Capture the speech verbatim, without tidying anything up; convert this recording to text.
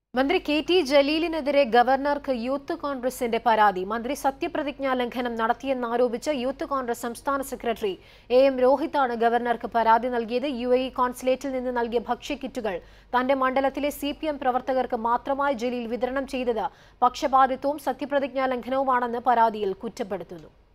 മന്ത്രി K T ജലീലിനെതിരെ ഗവർണർക്ക് youth കോൺഗ്രസിന്റെ പരാതി. മന്ത്രി സത്യപ്രതിജ്ഞാ ലംഘനം നടത്തിയെന്നാരോപിച്ച് യൂത്ത് കോൺഗ്രസ് സംസ്ഥാന സെക്രട്ടറി എ എം രോഹിതാണ് ഗവർണർക്ക് പരാതി നൽകിയത്. യു എ ഇ കോൺസുലേറ്റിൽ നിന്ന് നൽകിയ ഭക്ഷ്യക്കിറ്റുകൾ തന്റെ മണ്ഡലത്തിലെ സി പി എം പ്രവർത്തകർക്ക് മാത്രമായി ജലീൽ വിതരണം ചെയ്തത് പക്ഷപാതിത്വവും സത്യപ്രതിജ്ഞാ ലംഘനവുമാണെന്ന് പരാതിയിൽ കുറ്റപ്പെടുത്തുന്നു.